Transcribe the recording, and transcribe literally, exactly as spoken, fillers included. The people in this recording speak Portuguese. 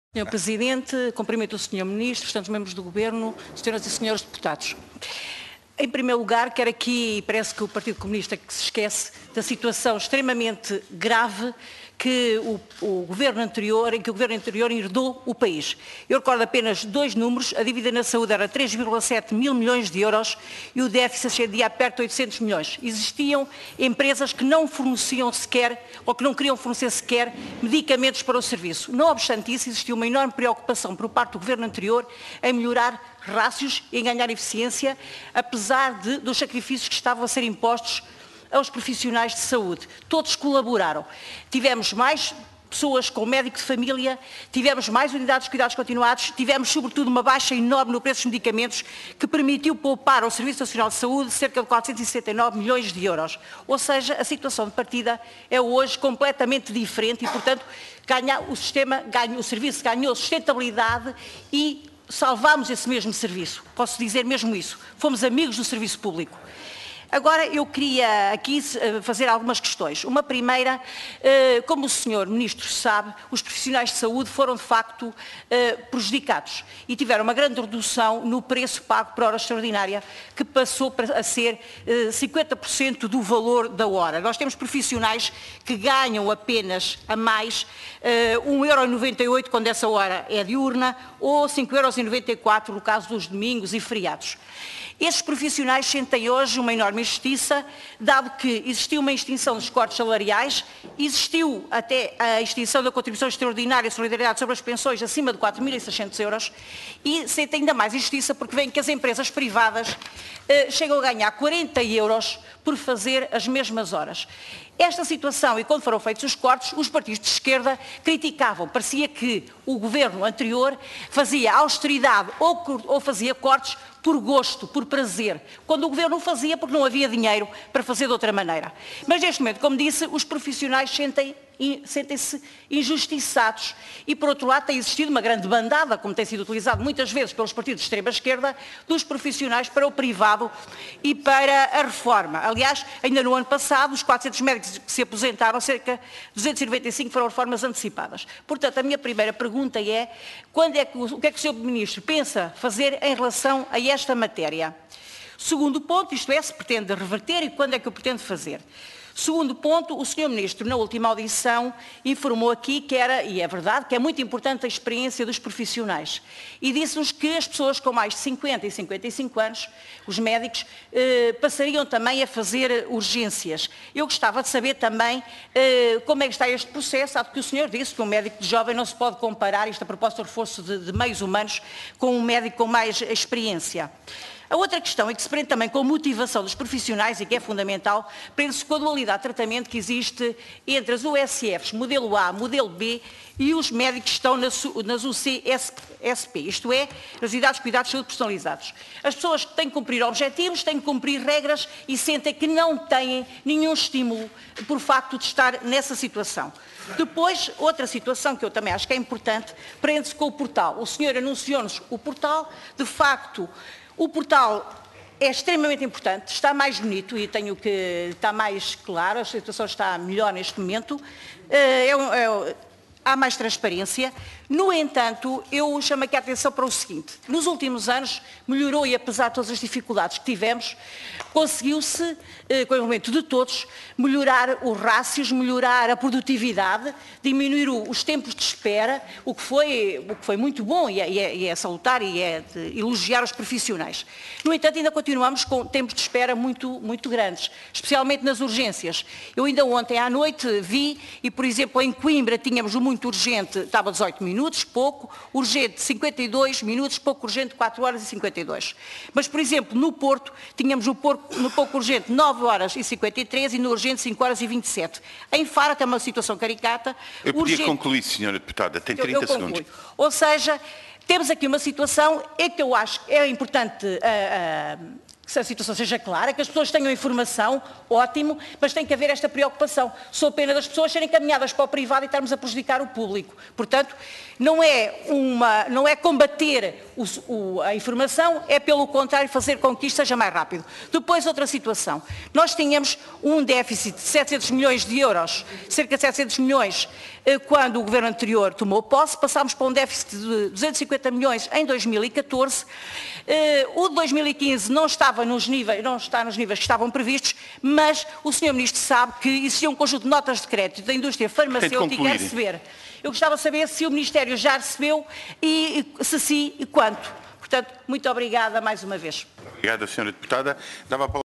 senhor Presidente, cumprimento o senhor Ministro, restantes membros do Governo, senhoras e senhores deputados. Em primeiro lugar, quero aqui, parece que o Partido Comunista que se esquece da situação extremamente grave que o, o governo anterior, em que o governo anterior herdou o país. Eu recordo apenas dois números: a dívida na saúde era três vírgula sete mil milhões de euros e o déficit ascendia a perto de oitocentos milhões. Existiam empresas que não forneciam sequer, ou que não queriam fornecer sequer, medicamentos para o serviço. Não obstante isso, existiu uma enorme preocupação por parte do governo anterior em melhorar rácios e em ganhar eficiência, apesar de, dos sacrifícios que estavam a ser impostos aos profissionais de saúde. Todos colaboraram. Tivemos mais pessoas com médico de família, tivemos mais unidades de cuidados continuados, tivemos sobretudo uma baixa enorme no preço dos medicamentos que permitiu poupar ao Serviço Nacional de Saúde cerca de quatrocentos e sessenta e nove milhões de euros. Ou seja, a situação de partida é hoje completamente diferente e, portanto, ganha, o sistema, ganha, o serviço ganhou sustentabilidade e salvámos esse mesmo serviço. Posso dizer mesmo isso. Fomos amigos do serviço público. Agora, eu queria aqui fazer algumas questões. Uma primeira, como o senhor Ministro sabe, os profissionais de saúde foram, de facto, prejudicados e tiveram uma grande redução no preço pago por hora extraordinária, que passou a ser cinquenta por cento do valor da hora. Nós temos profissionais que ganham apenas a mais um euro e noventa e oito centavos quando essa hora é diurna ou cinco euros e noventa e quatro centavos no caso dos domingos e feriados. Estes profissionais sentem hoje uma enorme injustiça, dado que existiu uma extinção dos cortes salariais, existiu até a extinção da contribuição extraordinária de solidariedade sobre as pensões acima de quatro mil e seiscentos euros e sentem ainda mais injustiça porque veem que as empresas privadas eh, chegam a ganhar quarenta euros por fazer as mesmas horas. Esta situação, e quando foram feitos os cortes, os partidos de esquerda criticavam. Parecia que o governo anterior fazia austeridade ou, ou fazia cortes por gosto, por prazer, quando o governo o fazia porque não havia dinheiro para fazer de outra maneira. Mas neste momento, como disse, os profissionais sentem, sentem-se injustiçados e, por outro lado, tem existido uma grande bandada, como tem sido utilizado muitas vezes pelos partidos de extrema-esquerda, dos profissionais para o privado e para a reforma. Aliás, ainda no ano passado, os quatrocentos médicos que se aposentaram, cerca de duzentos e noventa e cinco foram reformas antecipadas. Portanto, a minha primeira pergunta é, quando é que, o que é que o senhor Ministro pensa fazer em relação a esta matéria? Segundo ponto, isto é, se pretende reverter e quando é que o pretende fazer? Segundo ponto, o senhor Ministro, na última audição, informou aqui que era, e é verdade, que é muito importante a experiência dos profissionais. E disse-nos que as pessoas com mais de cinquenta e cinquenta e cinco anos, os médicos, eh, passariam também a fazer urgências. Eu gostava de saber também eh, como é que está este processo, sabe que o senhor disse que um médico de jovem não se pode comparar, isto a propósito do reforço de, de meios humanos, com um médico com mais experiência. A outra questão é que se prende também com a motivação dos profissionais e que é fundamental, prende-se com a dualidade de tratamento que existe entre as U S Fs, modelo A, modelo B, e os médicos que estão nas U C S P, isto é, nas unidades de cuidados de saúde personalizados. As pessoas têm que cumprir objetivos, têm que cumprir regras e sentem que não têm nenhum estímulo por facto de estar nessa situação. Depois, outra situação que eu também acho que é importante, prende-se com o portal. O senhor anunciou-nos o portal, de facto, o portal é extremamente importante, está mais bonito e tenho que, está mais claro, a situação está melhor neste momento, é, é, há mais transparência. No entanto, eu chamo aqui a atenção para o seguinte: nos últimos anos melhorou e, apesar de todas as dificuldades que tivemos, conseguiu-se, com o envolvimento de todos, melhorar os rácios, melhorar a produtividade, diminuir os tempos de espera, o que foi, o que foi muito bom e é, e é, e é salutar e é de elogiar os profissionais. No entanto, ainda continuamos com tempos de espera muito, muito grandes, especialmente nas urgências. Eu ainda ontem à noite vi, e por exemplo em Coimbra tínhamos o muito urgente, estava dezoito minutos, pouco, urgente cinquenta e dois minutos, pouco urgente quatro horas e cinquenta e dois. Mas, por exemplo, no Porto, tínhamos no, Porto, no pouco urgente nove horas e cinquenta e três e no urgente cinco horas e vinte e sete. Em Faro, que é uma situação caricata... Eu podia urgente... concluir, senhora Deputada, tem trinta eu, eu segundos. Ou seja, temos aqui uma situação é que eu acho que é importante... Uh, uh, que a situação seja clara, que as pessoas tenham informação, ótimo, mas tem que haver esta preocupação. Sou pena das pessoas serem encaminhadas para o privado e estarmos a prejudicar o público. Portanto, não é, uma, não é combater o, o, a informação, é pelo contrário fazer com que isto seja mais rápido. Depois, outra situação. Nós tínhamos um déficit de setecentos milhões de euros, cerca de setecentos milhões, quando o governo anterior tomou posse, passámos para um déficit de duzentos e cinquenta milhões em dois mil e catorze. O de dois mil e quinze não estava nos níveis, não está nos níveis que estavam previstos, mas o senhor Ministro sabe que existia um conjunto de notas de crédito da indústria farmacêutica a receber. Eu gostava de saber se o Ministério já recebeu e, se sim, e quanto. Portanto, muito obrigada mais uma vez. Obrigada, senhora Deputada. Dava a palavra